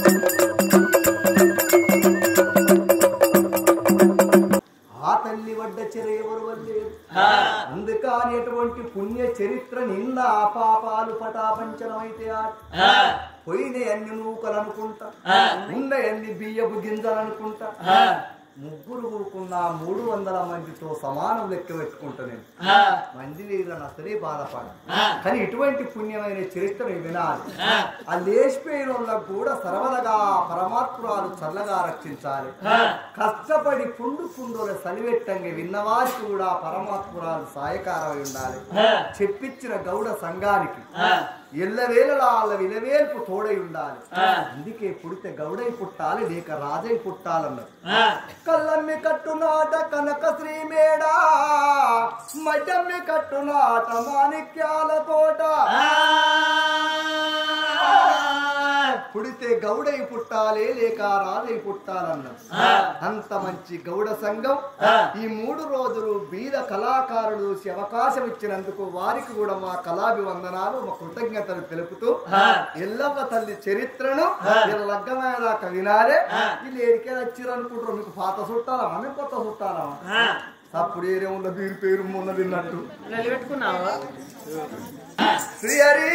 అందుకనేటువంటి పుణ్య చరిత్ర నిన్న పాపాలు పటాపంచనమైతే పోయిన అన్ని నూకలనుకుంటా ఉన్న అన్ని బియ్యపు గింజలనుకుంటా ముగ్గురు కూడుకున్న 300 మందితో సమానం లెక్క పెట్టుకుంటా నేను మంది లేదని అసలే బాధపడ కానీ ఇటువంటి పుణ్యమైన చరిత్రను వినాలి ఆ లేచిపోయిన వాళ్ళకు కూడా సర్వదగా పరమాత్మురాలు చల్లగా రక్షించాలి కష్టపడి పుండుల సలివెట్టంగా విన్నవారికి కూడా పరమాత్మురాలు సహాయకారమై ఉండాలి చెప్పించిన గౌడ సంఘానికి ఎల్లవేళలా వాళ్ళ విలవేల్పు తోడై ఉండాలి అందుకే పుడితే గౌడై పుట్టాలి లేక రాజై పుట్టాలన్నారు కళ్ళమ్మి కట్టునాట కనక శ్రీమేడా మడ్డమ్మి కట్టునాట మాణిక్యాల తోట పుడితే గౌడై పుట్టాలి లేక రాజై పుట్టాలన్నారు అంత మంచి గౌడ సంఘం ఈ 3 రోజులు బీద కళాకారులు అవకాశం ఇచ్చినందుకు వారికి కూడా మా కళాభివందనాలు మా కృతజ్ఞతలు తెలుపుతూ ఎల్లవ్వ తల్లి చరిత్రను లగ్గమైనాక వినాలే వీళ్ళు ఏరికే వచ్చిరనుకుంటారు మీకు పాత చుట్టాలా మేము కొత్త చుట్టాలా అప్పుడు ఏరే ఉన్న వీరి పేరు మొన్న విన్నట్టు పెట్టుకున్నావా శ్రీహరి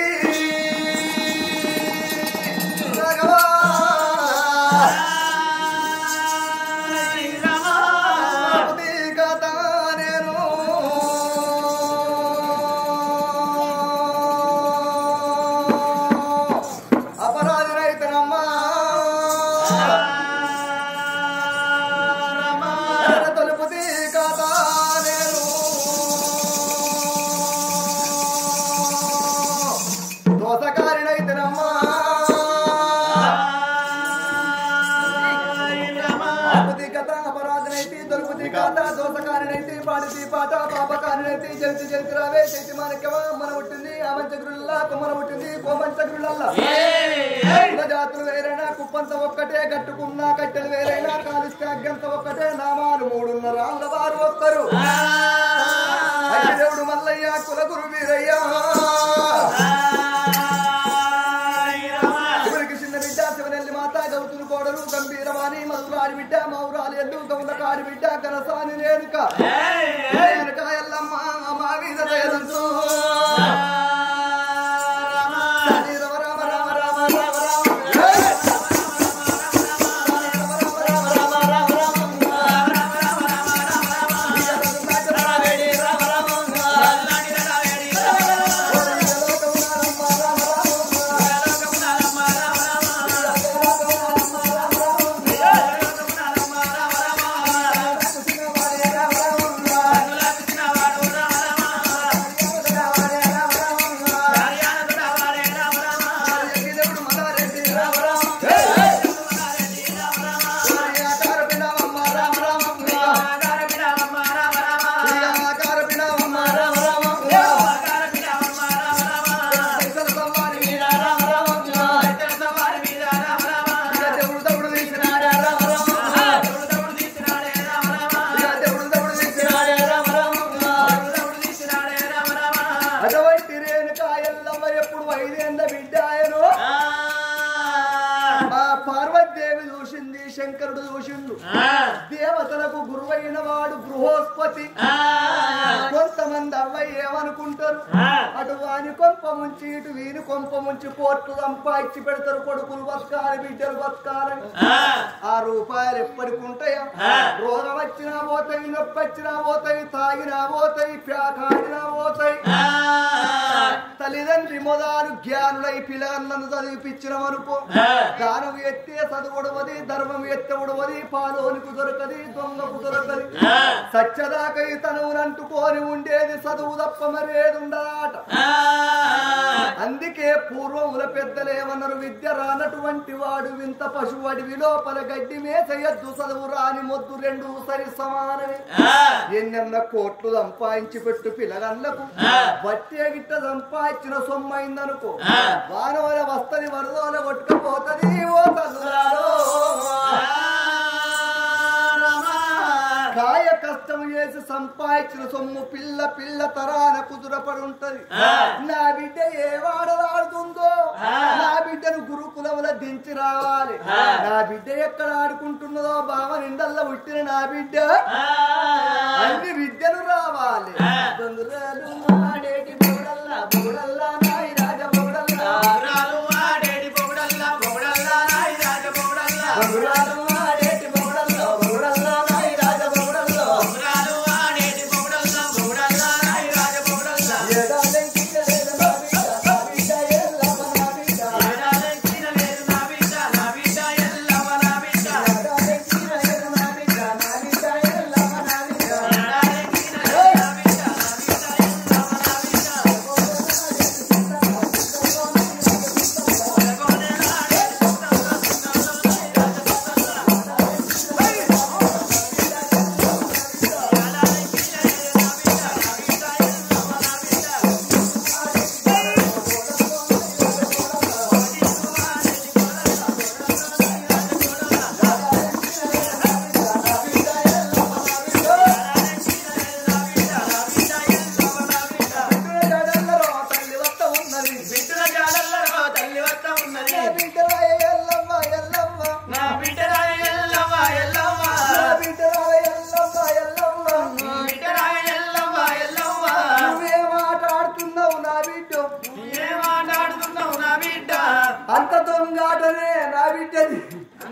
దోసకారినైతే పాడితే పాట పాపకారినైతే జల్తి జల్తి రావే చేతి మనకవా మన పుట్టింది అమంచగురుల్లా కొమ్మన పుట్టింది కోమంచగురులల్లా జాతులు వేరైనా కుప్పంత ఒక్కటే కట్టుకున్న కట్టెలు వేరైనా కాలిస్తే అగ్గంత ఒక్కటే నామాలు 3 రాళ్ళ వారు ఒక్కరు దేవుడు మల్లయ్య కులగురు వీరయ్యా శివనెల్లి మాత గౌతులు కోడలు గంభీరవాణి మధురాడి బిడ్డ మౌరాలి ఎల్లు గౌండకాడి బిడ్డ కనసాని రేణుక ఎల్లమ్మ మా వీధ దయదంతో శంకరుడు చూసిండు దేవతలకు గురువైన వాడు బృహస్పతి కొంతమంది అవ్వయ్య ఏమనుకుంటారు అటు వాని కొంప ముంచి ఇటు వీని కొంప ముంచి కోట్లు సంపాదించి పెడతారు కొడుకులు బతకాలి బిడ్డలు బతకాలని ₹6 ఎప్పటికి ఉంటాయా రోగం వచ్చినా పోతాయి నొప్పి వచ్చినా పోతాయి తాగినా పోతాయి ప్యాకాడినా పోతాయి తల్లిదండ్రి మొదలు జ్ఞానులై పిల్లలను చదివిపించినమనుకో దానం ఎత్తే చదువుడవది ధర్మం ఎత్తవుడవది పాలోనికి దొరకది దొంగకు దొరకది సత్యదాకై తనువునంటుకొని ఉండేది చదువు తప్ప మరేది ఉండదాట అందుకే పూర్వముల పెద్దలేమన్నారు విద్య రానటువంటి వాడు వింత పశువు అడివి లోపల గడ్డి మేసయద్దు చదువు రాని మొద్దు 2 సరి సమానమే ఎన్నెన్న కోట్లు సంపాదించి పెట్టు పిల్లగన్లకు బట్టే గిట్ట సంపాదించిన సొమ్మైందనుకో వానవల వస్తది వరదోల కొట్టుకపోతది ఓ తల్లురాలో కాయ కష్టం చేసి సంపాదించి సంపాదించిన సొమ్ము పిల్ల పిల్ల తరాన కుదురపడి ఉంటది. నా బిడ్డ ఏ వాడలాడుతుందో నా బిడ్డను గురుకులంలో దించి రావాలి. నా బిడ్డ ఎక్కడ ఆడుకుంటున్నదో బావ నిండల్లో పుట్టిన నా బిడ్డ అన్ని విద్యలు రావాలి. దొంగరాలు ఆడేటి బొగడల్లా బొగడల్లా నాయి రాజ బొగడల్లా దొంగరాలు ఆడేటి బొగడల్లా బొగడల్లా నాయి రాజ బొగడల్లా దొంగరాలు ఆడేటి బొగడల్లా బొగడల్లా నాయి రాజ బొగడల్లా దొంగరాలు ఆడేటి బొగడల్లా బొగడల్లా నాయి రాజ బొగడల్లా ఏడాలే కిడలేదు నా బిడ్డ ఎల్లవ నా బిడ్డ ఏడాలే కిడలేదు నా బిడ్డ ఎల్లవ నా బిడ్డ ఏడాలే కిడలేదు నా బిడ్డ ఎల్లవ నా బిడ్డ అంత దొంగాటనే నా బిడ్డది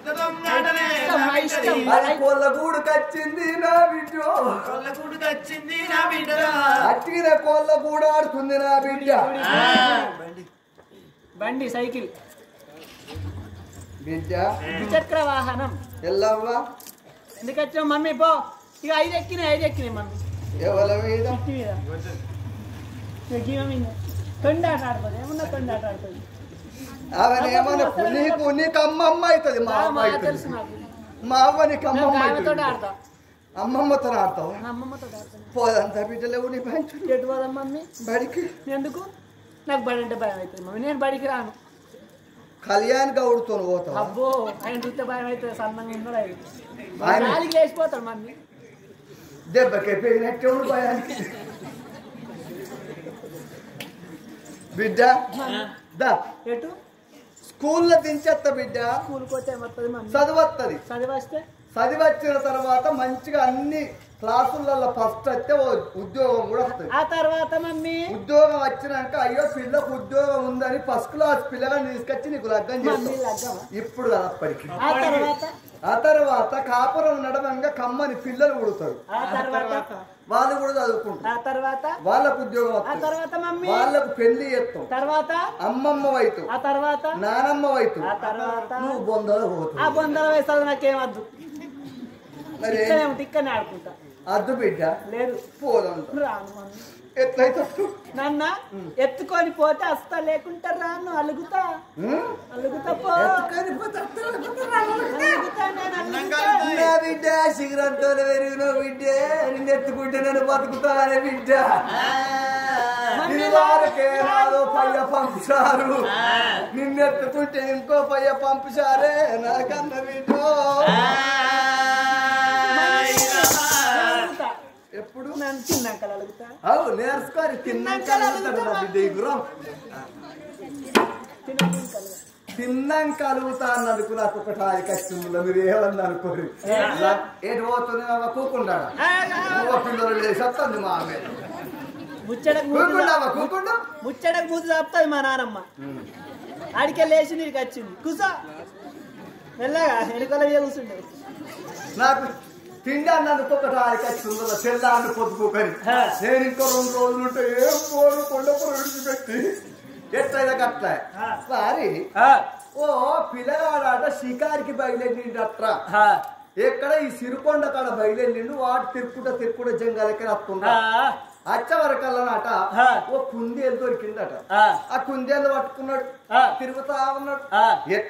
కోళ్ళ గూడు కచ్చింది నా బిడ్డ అట్టిన కోళ్ళ గూడు ఆడుతుంది నా బిడ్డ బండి సైకిల్ బిడ్డ ద్విచక్ర వాహనం ఎల్లవ్వా ఎందుకు వచ్చావు మమ్మీ పో ఇక 5 ఎక్కినాయి మమ్మీ ఎవరి మీద తొండాట ఆడుతుంది ఏమన్నా తొండాట ఆడుతుంది అవనేమన్నా నీకు అమ్మమ్మ అవుతుంది మా అమ్మ తెలుసు నాకు మా అవ్వ నీకు అమ్మమ్మ ఆమెతో ఆడతా అమ్మమ్మతో ఆడతావు అమ్మమ్మతో ఆడతాను పోదంతా బిడ్డలేవు నీ పంచు ఎటు పోదాం మమ్మీ బడికి ఎందుకు నాకు బడి అంటే భయం అవుతుంది మమ్మీ నేను బడికి రాను కళ్యాణ్ గౌడ్తో పోతావు అబ్బో ఆయన చూస్తే భయం అవుతుంది సన్నంగా ఉన్నాడు ఆయన గాలికి వేసిపోతాడు మమ్మీ దెబ్బకి పెరిగినట్టు భయానికి బిడ్డ దా ఎటు స్కూల్లో దించేస్తా బిడ్డ స్కూల్కి పోతే ఏమవుతుంది మమ్మీ చదువత్తది చదివేస్తే చదివచ్చిన తర్వాత మంచిగా అన్ని క్లాసులలో ఫస్ట్ వస్తే ఉద్యోగం కూడా వస్తుంది. ఆ తర్వాత మమ్మీ ఉద్యోగం వచ్చినాక అయ్యో పిల్లకు ఉద్యోగం ఉందని ఫస్ట్ క్లాస్ పిల్లగాని తీసుకొచ్చి నీకు లగ్గం చేస్తాం ఇప్పుడు కదా అప్పటికి. ఆ తర్వాత కాపురం నడవంగా కమ్మని పిల్లలు పుడతారు, వాళ్ళు కూడా చదువుకుంటారు, వాళ్ళకు ఉద్యోగం వస్తుంది, వాళ్ళకు పెళ్లి చేస్తాం, తర్వాత అమ్మమ్మ వైతు, ఆ తర్వాత నానమ్మ వైతు, ఆ తర్వాత నువ్వు బొందలు పోతావు. ఆ బొందల వయసు నాకేమద్దు, మరి ఇక్కడనే ఆడుకుంటా. అద్దు బిడ్డ లేదు పోదాం ఎట్లయితే నాన్న ఎత్తుకొని పోతే వస్తా లేకుంటే రాను అలుగుతా పో బిడ్డ శిఖరంతో పెరిగిన బిడ్డ నిన్ను ఎత్తుకుంటే నన్ను బతుకుతానే బిడ్డ వారికే నాలో పయ్య పంపుతారు, నిన్నెత్తుకుంటే ఇంకో పయ్య పంపుతారే నాకన్న బిడ్డ. ఎప్పుడు తిన్నాక నేర్చుకోని తిన్నాక తిన్నాక అలుగుతా అని అనుకు నాకు ఒకటి అది కష్టంలో మీరు ఏమన్నా అనుకోరు. ఏది పోతుంది కూకుండా పిల్లలు లేచి వస్తుంది మా ఆమె ముచ్చడకు మూతి చెప్తాది మా నానమ్మ. ఆడికే లేచి నీకు వచ్చింది కూసా మెల్లగా వెనుకల కూర్చుండే నాకు తిండి అన్నందుకు ఒకటి ఆడికొచ్చిందో తెల్లాన్ని పొద్దుకోకని నేను ఇంకో 2 రోజులు ఉంటే ఏం పోను కొండపూర విడిచిపెట్టి ఎట్లయినా అట్లా సారి ఓ పిల్లగాడాట షికారికి బయలుదేరిండట్రా. ఎక్కడ ఈ సిరికొండ కాడ బయలుదేరిండు, వాడు తిరుక్కుంటా జంగాలకి వస్తుంటా. అచ్చ వరకల్లనట ఓ కుందేలు దొరికిందట. ఆ కుందేలు పట్టుకున్నాడు, తిరుగుతా ఉన్నాడు. ఎట్లా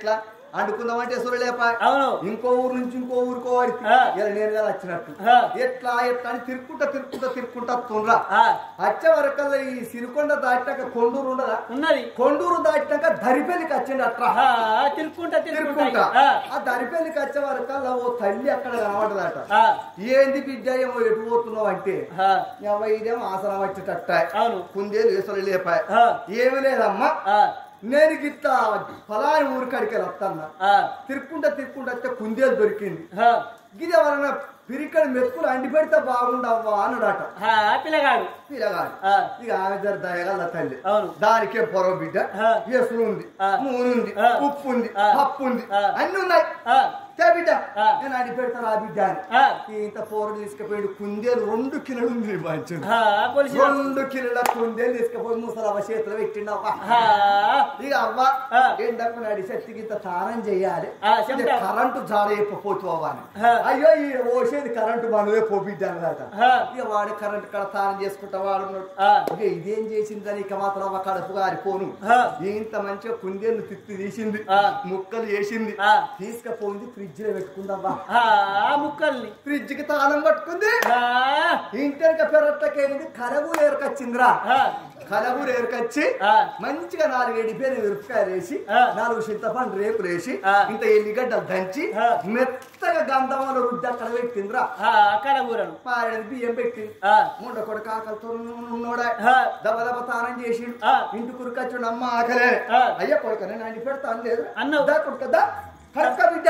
అండుకుందామంటే ఎసురు లేపా అవును ఇంకో ఊరు నుంచి ఇంకో ఊరుకో వాడికి ఇలా నేను కదా వచ్చినట్టు ఎట్లా ఎట్లా అని తిరుక్కుంటా తుండ్రా వచ్చే వరకల్లా ఈ సిరికొండ దాటినాక కొండూరు ఉండదా ఉన్నది కొండూరు దాటినాక దరిపల్లికి వచ్చింది అట్లా తిరుక్కుంటా ఆ దరిపల్లికి వచ్చే వరకల్లా ఓ తల్లి అక్కడ కనబడదట ఏంది బిడ్డ ఏమో ఎటు పోతున్నావు అంటే ఇదేమో ఆసనం వచ్చేటట్ట అవును కుందేలు వేసలు లేపాయి ఏమి లేదమ్మా నేను గిట్లా ఫలాని ఊరికాడికి వస్తాను తిరుక్కుంటా వస్తే కుందేలు దొరికింది గిది ఎవరన్నా పిరికడు మెతుకులు అండి పెడితే బాగుండవ్వా అన్నాడట పిల్లగాడు ఇక ఆమె జర దయగల తల్లి దానికే పొరవ బిడ్డ ఎసురు ఉంది నూనె ఉంది ఉప్పు ఉంది పప్పు ఉంది అన్ని ఉన్నాయి బిడ్డ నేను అడి పెడతాను ఆ బిడ్డ అని ఇంత పోరు తీసుకుపోయి కుందేలు 2 కిలోలు ఉంది మంచి 2 కిలోల కుందేలు తీసుకుపోయి ముసలవ్వ చేతులు పెట్టిండవ్వ ఇక అవ్వ ఏంటప్పుడు నాడి శక్తికి ఇంత స్నానం చేయాలి కరెంటు జాడ చెప్పపోతు అవ్వ అని అయ్యో ఈ ఓసేది కరెంటు మనవే పోబిడ్డాను కదా ఇక వాడు కరెంటు కాడ స్నానం చేసుకుంటా వాడున్నాడు ఇక ఇదేం చేసిందని ఇక మాత్రం అవ్వ కడుపు గారిపోను ఇంత మంచిగా కుందేలు తిత్తి తీసింది ముక్కలు వేసింది తీసుకుపోయింది ఫ్రిడ్జ్ లో పెట్టుకుందవ్వా ముక్కల్ని ఫ్రిడ్జ్ కి తాళం పట్టుకుంది ఇంటి పెరట్లకేమింది కలగూరు ఏరుకొచ్చిందిరా కలగూరు ఏరుకొచ్చి మంచిగా 4 ఎండిపోయిన మిరపకాయలు వేసి 4 చింతపండు రేపులు వేసి ఇంత ఎల్లిగడ్డలు దంచి మెత్తగా గంధంలో రుద్ది అక్కడ పెట్టిందిరా కలగూరను బియ్యం పెట్టింది ముండ కొడుకు ఆకలితో ఉన్నోడా దెబ్బ తానం చేసి ఇంటి కురికొచ్చుడు అమ్మ ఆకలే అయ్యా కొడుకు నేను అండి పెడతాను లేదు అన్నదా కొడుకదా కడుక్క బిడ్డ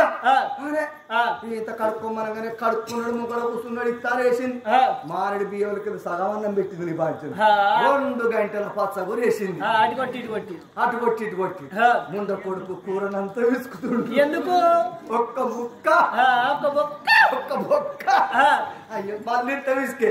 ఇంత కడుక్కోమనగానే కడుక్కున్నాడు ముగ్గురు కూర్చున్నాడు ఇస్తారేసింది మారడి బియ్యంకి సగం అన్నం పెట్టింది నీ బాధ్యత 2 గంటల పచ్చగురు వేసింది అటు కొట్టి ముండ కొడుకు కూరనంతా విసుకుతుండు ఎందుకు ఒక్క బొక్క అయ్యో మళ్ళీ ఇంత విసుకే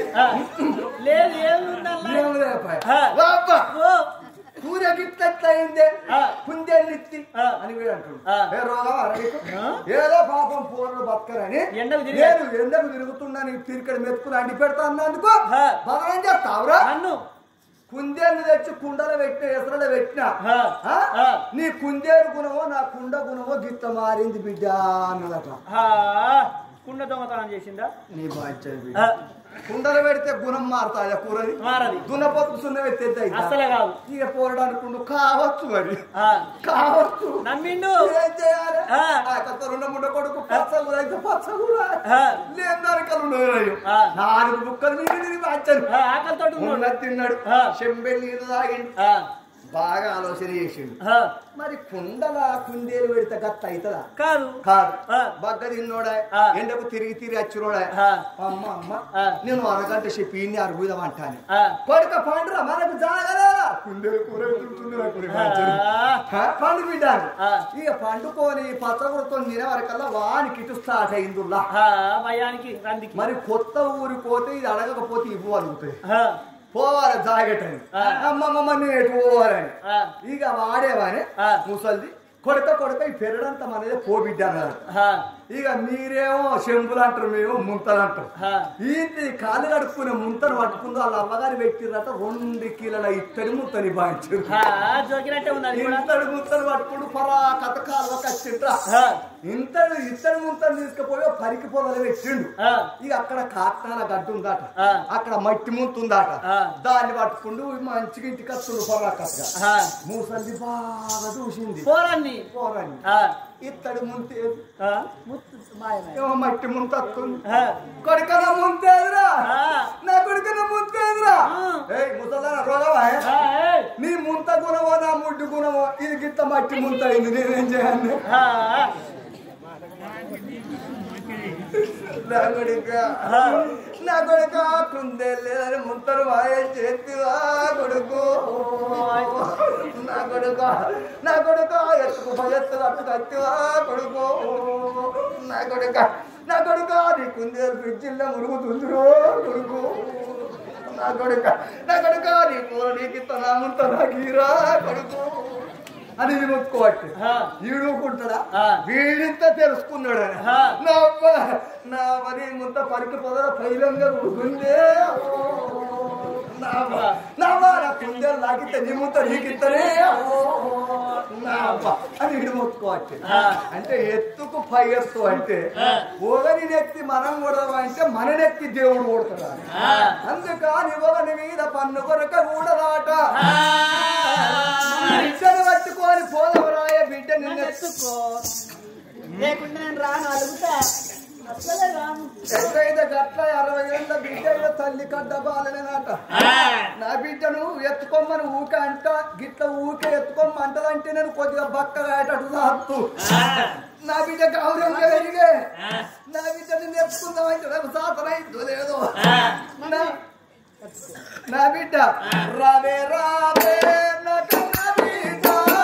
కూర గిట్లయిందే కుందేలు ఇత్తి అని వీడు అంటున్నాడు ఏదో పాపం పూర్లు బతకరని ఎండకు తిరుగుతున్నాను తిరిగి మెతుకుని అండి పెడతా అన్నందుకు బదనం చేస్తావురా కుందేలు తెచ్చి కుండలో పెట్టిన ఎసరలో పెట్టినా నీ కుందేలు గుణమో నా కుండ గుణమో గిట్ట మారింది బిడ్డ అన్నదట కుండ దొంగతనం చేసిందా నీ బాధ్యత కుండలు పెడితే గుణం మారుతాయి కూరది దున్నపోతు సున్న పెడితే అసలే కాదు ఇక పోరడానికి కావచ్చు మరి కావచ్చు నమ్మిండు ఏం చేయాలి 2 ముడ్డ కొడుకు పచ్చగుర అయితే పచ్చగుర లేని దానికలు 4 బుక్కలు మీకు బాధ్యత తిన్నాడు చెంబె నీళ్ళు తాగిండు బాగా ఆలోచన చేసిండు మరి కుండల కుందేలు పెడితే గత్త అవుతుందా కాదు బగ్గ తిన్నోడా ఎండకు తిరిగి వచ్చినోడా అమ్మ నేను అరగంట చెప్పి ఇన్ని అరుగుదామంటాను కొడుక పండురా మనకు జాగరా కుందేలు కూర పండు బిడ్డాను ఇక పండుకొని పచ్చగురతో తినే వరకల్లా వానికి ఇటు స్టార్ట్ అయిందిలా మరి కొత్త ఊరికి పోతే ఇది అడగకపోతే ఇవ్వు అడుగుతాయి పోవాలి జాగటని అమ్మమ్మ నేను ఎటు పోవాలని ఇక వాడేవాని ముసలిది కొడక ఈ పెరడంతా మనదే పోబిడ్డ అన్నారు ఇక మీరేమో చెంబులు అంటారు మేము ముంతలు అంటారు ఈ కాలు కడుక్కునే ముంతను పట్టుకుందో వాళ్ళ అమ్మగారు పెట్టిరట 2 కిలోల ఇత్తడి ముత్తని బాయించారు ఇత్తడి ముత్తను పట్టుకుంటూ పరా కథకాలు వచ్చిండ్రా ఇత్తడి ముత్తను తీసుకుపోయి పరికి పొదలు పెట్టిండు ఇక అక్కడ కాట్నాల గడ్డు ఉందట అక్కడ మట్టి ముంత ఉందట దాన్ని పట్టుకుంటూ మంచిగా ఇంటికి వస్తుండు పరా కథగా మూసల్ది బాగా చూసింది పోరాన్ని ఇత్తడి ముంతేది మట్టి ముంత వస్తుంది కొడుకన ముంతేదిరా నా కొడుకన ముంతేదిరా ముసలా రోగవా నీ ముంత గుణమో నా ముడ్డు గుణమో ఇది గిత్త మట్టి ముంత అయింది నేనేం చేయాలి నా కొడుక కుందేలేదని ముంతరు వాయే చేతివా కొడుకు నా కొడుక ఎత్తుకు భయత్తు అట్టు కత్తివా కొడుకు నా కొడుక నీ కుందేలు ఫ్రిడ్జిల్లో మురుగుతుందిరో కొడుకు నా కొడుక నీ కూర నీకు తన ముంత నాకీరా కొడుకు అని మొక్కుకోవచ్చు ఈడుకుంటాడా వీడింత తెలుసుకున్నాడు నా మరి ముంత పరికి పొదల పైలంగా ఉడుకుందే కుందేలు లాగితే నీ ముంత నీకిద్దరే అని ఇడు మొత్తుకోవచ్చు. అంటే ఎత్తుకు పై ఎత్తు అంటే ఓగని నెత్తి మనం కూడదా అంటే మన నెత్తి దేవుడు కొడతాడా. అందుకని ఓగని మీద పన్ను కొరక కూడదాట. బిడ్డను పట్టుకొని పోదవరాయ బిడ్డ నిన్నెత్తుకో లేకుండా నేను రాను అడుగుతా అసలే రాను. ఎట్లయితే గట్ల 60 ఏళ్ళ బిడ్డ తల్లి కడ్డ బాలనేనట. నా బిడ్డను ఎత్తుకోమని ఊక అంట గిట్ల ఊకే ఎత్తుకోమంటదంటే నేను కొద్దిగా బక్కగా అయ్యేటట్టు సాత్తు. నా బిడ్డ గౌరవంగా పెరిగే నా బిడ్డ నిన్ను ఎత్తుకుందామంటే నాకు సాతనైందో లేదో. నా బిడ్డ రావే రావే నా కన్న బిడ్డ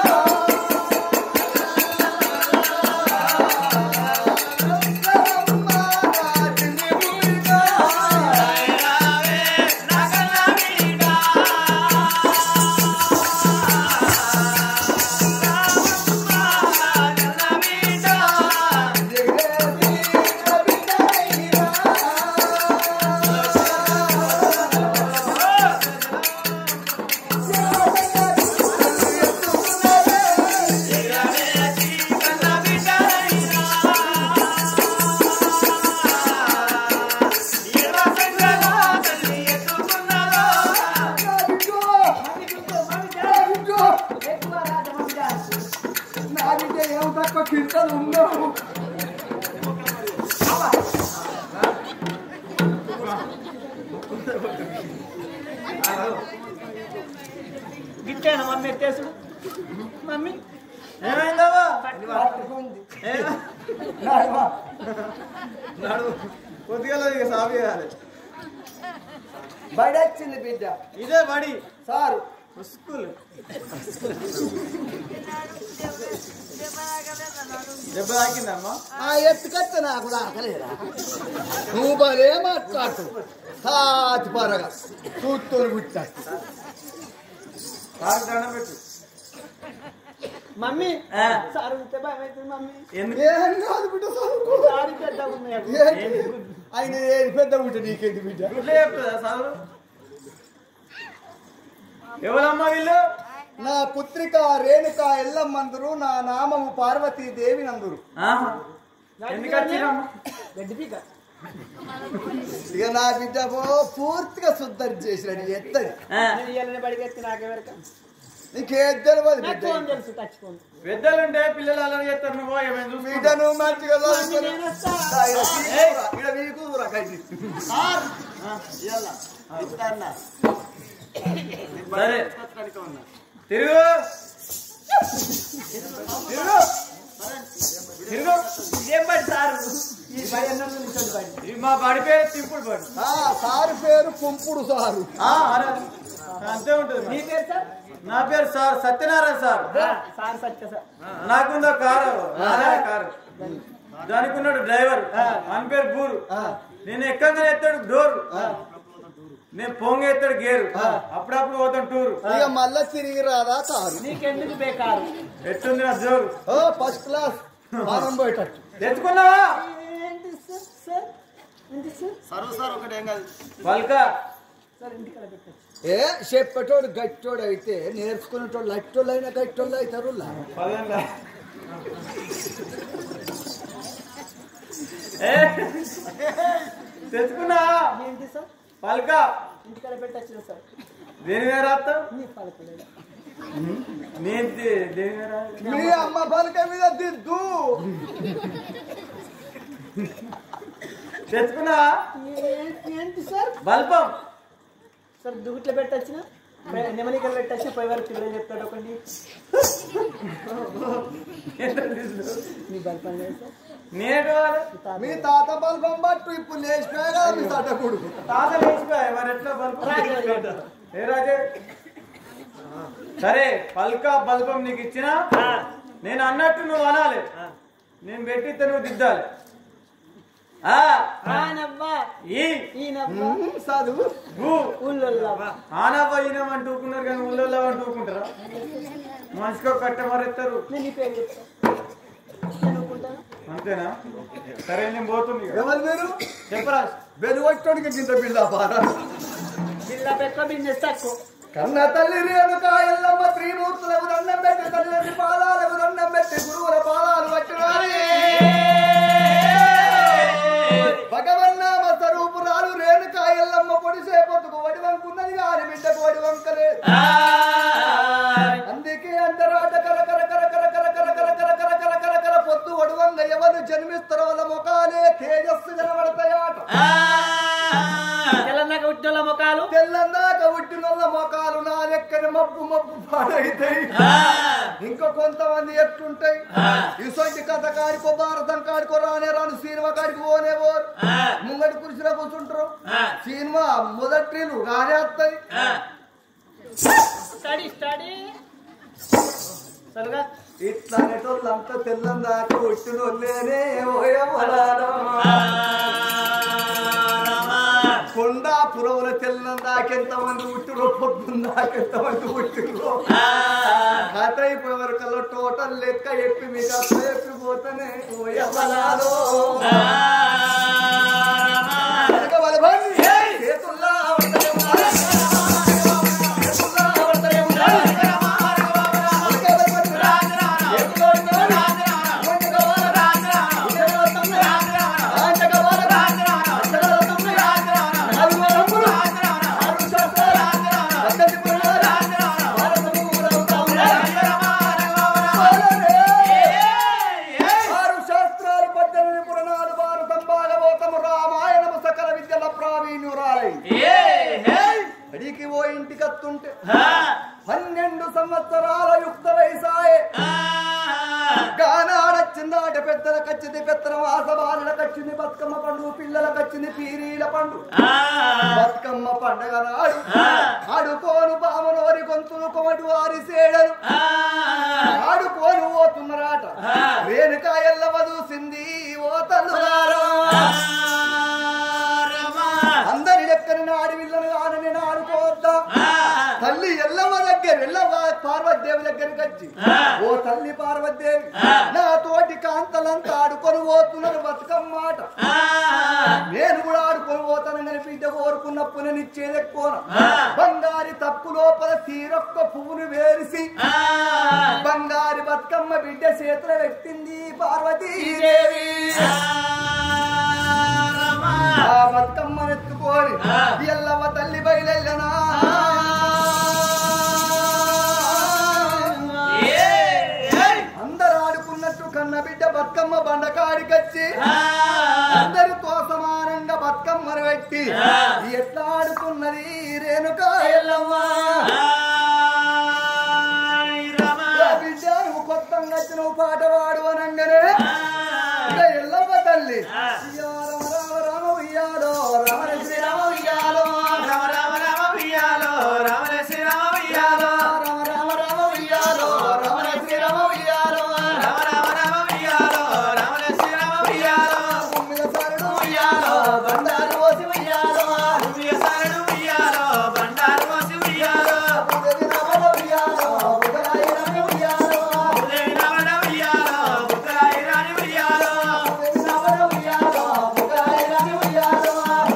గిట్టేనా మమ్మీ ఎత్తేసుడు. మమ్మీ ఏమైందమ్మా కొద్దిగా సాగు చేయాలి. బడి వచ్చింది బిడ్డ. ఇదే బడి సారు స్కూల్. దెబ్బ తాకిందమ్మా. ఆ ఎత్తుకత్త నాకు దాకలేదా. నువ్వు బలే మాట్లాడు సాతి పరగా చూస్తూరు పుట్టా. సార్ దండం పెట్టు. మమ్మీ సార్ ఉంటే భయం అవుతుంది మమ్మీ. ఏం కాదు బిడ్డ చదువుకో. సారీ పెద్దగా ఉన్నాయి. ఆయన ఏది పెద్ద బిడ్డ నీకేంటి బిడ్డ. ఇట్లా చెప్తుందా సారు? ఎవరమ్మా వీళ్ళు? నా పుత్రిక రేణుక ఎల్లమ్మందురు. నా నామము పార్వతీదేవి నందురు. ఎందుకు వచ్చిరమ్మా? గడ్డి పీక. ఇక నా బిడ్డ పూర్తిగా శుద్ధం చేసినట్టు ఎత్తది. బడికి ఎత్తి నాకెవరిక నీకేం తెలియదు బిడ్డ. తెలుసు టచ్చుకోండి. పెద్దలుంటే పిల్లలు అలా చేస్తారు. నువ్వు ఏమైనా చూసి బిడ్డను మంచిగా చదువుకొని సరే తిరుగు తిరుగు తిరుగు. ఇదేం బడి సారు? ఇది మా బడి పేరు తింపుడు బడి. సారు పేరు కుంపుడు సారు. అంతే ఉంటుంది. మీ పేరు సార్? నా పేరు sir Satyanarayana sir. Sir Satya sir. నాకుందో కారు కారు దానికి ఉన్నాడు డ్రైవర్. అని పేరు బూరు. నేను ఎక్కగానే ఎత్తాడు డోరు. నేను పొంగ ఎత్తాడు గేరు. అప్పుడప్పుడు పోతాను టూరు. ఇక మళ్ళా తిరిగి రాదా కారు. నీకెందుకు బేకారు? ఎట్టుంది నా జోరు? ఫస్ట్ క్లాస్ మనం పోయేటట్టు తెచ్చుకున్నావా? ఏంటి సార్? సార్ ఏంటి సార్? సర్వ సార్ ఒకటి ఏం కాదు. పల్క సార్ ఇంటికి పెట్టచ్చు. ఏ చెప్పేటోడు గట్టోడు అయితే నేర్చుకునేటోళ్ళు లట్టోళ్ళు అయినా గట్టోళ్ళు అవుతారు. తెచ్చుకున్నా ఏంటి సార్? పల్క ఇంటికాడ పెట్టచ్చు సార్. దేని మీద రాస్తావు? నీ పలకలేదు. నేను దేని మీద మీ అమ్మ పలక మీద దిద్దు. తెచ్చుకున్నా ఏంటి సార్? బల్బం సార్ దుగుట్లో పెట్టచ్చిన నెమలికలు పెట్టచ్చు. పై వరకు పిల్లలు చెప్తాడు ఒకటి. మీ బల్పం లేదు సార్. నేను మీ తాత బల్బం పట్టు ఇప్పుడు లేచిపోయా మీ తాత కొడుకు. తాత లేచిపోయా మరి ఎట్లా బల్బం? ఏ రాజే సరే పల్క బల్బం నీకు ఇచ్చినా నేను అన్నట్టు నువ్వు అనాలి. నేను పెట్టితే నువ్వు దిద్దాలి. చదువు ఆనవ్వ ఈనమంటూకున్నారు కానీ ఊళ్ళో అంటూకుంటారా? మనిషికి ఒక కట్ట మరెత్తారు. అంతేనా? సరే నేను పోతుంది. ఎవరు మీరు? చెప్పరా? వెలుగొట్టడానికి గింత బిడ్డ బాగా బిల్డప్ ఎక్కువ బిజినెస్ తక్కువ. కన్న తల్లి రేణుక ఎల్లమ్మ త్రిమూర్తులకు దండం పెట్టి తల్లి పాదాలకు దండం పెట్టి గురువుల పాదాలు పట్టుకోవాలి. భగవన్నామ స్వరూపురాలు రేణుక ఎల్లమ్మ పొడిసేపొద్దుకు వడివంకున్నది కాని బిడ్డకు వడివంకలేదు. అందుకే అంటారాట కర కర కర కర కర కర కర కర కర కర కర కర పొద్దు వడివంగ ఎవరు జన్మిస్తారో వాళ్ళ ముఖాలే తేజస్సు కనబడతాయాట. తెలంగాణ ఉట్టిన ముఖాలు తెల్లందాక ఉట్టిన మొఖాలు నా లెక్కన మబ్బు మబ్బు పాడైతాయి. ఇంకా కొంతమంది ఎట్లుంటాయి ఇసొంటి కథ కాడికో భారతం కాడికో రానే రాను సినిమా కాడికి పోనే పోరు ముంగడి కుర్చీలో కూర్చుంటారు. సినిమా మొదటిలు రానే వస్తాయి. స్టడీ స్టడీ సరిగా ఇట్లా అనేటోళ్ళంతా తెల్లందాక ఉట్టినోళ్ళేనే కొండాపురంలో తెల్లందాకెంతమంది ఉట్టిరో పొద్దుందాకెంతమంది ఉట్టిరో కథ అయిపోయే వరకల్లా టోటల్ లెక్క ఎప్పి మీకు అప్ప ఎప్పిపోతేనే చేతుల్లా అడికి ఓ ఇంటికి వస్తుంటే 12 సంవత్సరాల యుక్త వయసాయే గానాడొచ్చిందాట పెద్దలకు వచ్చింది పెత్తన వాసబాలులకు వచ్చింది బతుకమ్మ పండుగ పిల్లలకు వచ్చింది పీరీల పండుగ. బతుకమ్మ పండుగ నాడు ఆడుకోను బామనోరి గొంతులు కొమటి వారి సేడను ఆడుకోను పోతున్నారాట. రేణుక ఎల్లవ చూసింది ఓ తల్లులారా అందరి లెక్కని నాడి విల్లను కాని నేను ఆడుకోవద్దా. తల్లి ఎల్లమ్మ దగ్గర ఎల్లమ్మ పార్వతీదేవి దగ్గరికి వచ్చి ఓ తల్లి పార్వతీదేవి నా తోటి కాంతలంతా ఆడుకొని పోతున్నారు బతుకమ్మాట. నేను కూడా ఆడుకొని పోతాను కానీ బిడ్డ కోరుకున్నప్పుడు నేను ఇచ్చేది ఎక్కువ. బంగారి తప్పు లోపల తీరొక్క పువ్వును వేరిసి బంగారి బతుకమ్మ బిడ్డ చేతులు పెట్టింది పార్వతీదేవి. ఆ బతుకమ్మను ఎత్తుకోని ఎల్లమ్మ తల్లి బయలెల్లనా అందరు ఆడుకున్నట్టు కన్న బిడ్డ బతుకమ్మ బండకాడికొచ్చి అందరితో సమానంగా బతుకమ్మను పెట్టి ఎట్లా ఆడుకున్నది రేణుక ఎల్లమ్మ. బిడ్డ నువ్వు కొత్తగా వచ్చిన పాట పాడు అనంగానే ఎల్లమ్మ తల్లి రామ శ్రీరామ ఉయ్యాలో రామ రామ రామ ఉయ్యాలో రామ శ్రీరామ ఉయ్యాలో రామ రామ రామ ఉయ్యాలో రామ శ్రీరామ ఉయ్యాలో రామ రామ రామ ఉయ్యాలో రామ శ్రీరామ ఉయ్యాలో భూమియ సరడు ఉయ్యాలో బండారు పోసి ఉయ్యాలో భూమియ సరడు ఉయ్యాలో బండారు పోసి ఉయ్యాలో ఉదయ రామ ఉయ్యాలో ఉదయ రామ ఉయ్యాలో ఉదయ రామ ఉయ్యాలో ఉదయ రామ ఉయ్యాలో ఉదయ రామ ఉయ్యాలో ఉదయ రామ ఉయ్యాలో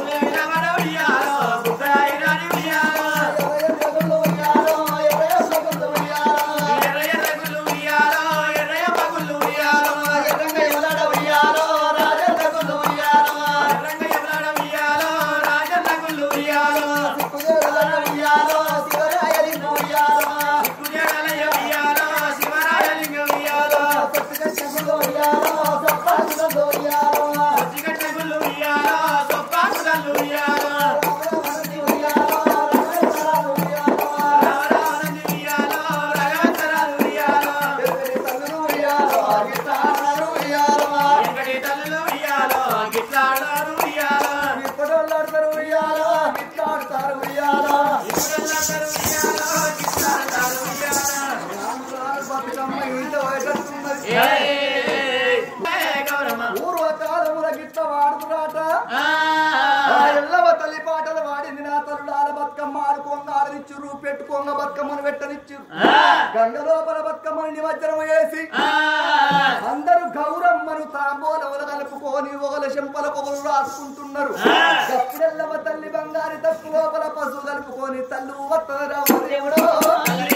పూర్వకాలముల గిట్ల వాడుతురాట ఎల్లవ తల్లి పాటలు వాడింది నా తల్లుడాల బతుకమ్మ ఆడుకోంగ ఆడనిచ్చురు పెట్టుకోంగ బతుకమ్మను పెట్టనిచ్చురు గంగ లోపల బతుకమ్మని నిమజ్జనం వేసి అందరూ గౌరమ్మను తాంబూలములు కలుపుకో కట్టుకొని ఒకల చెంపల పొగలు రాసుకుంటున్నారు అప్పుడెల్లవ తల్లి బంగారి తప్పు లోపల పశువు కలుపుకొని తల్లు వత్తరా దేవుడు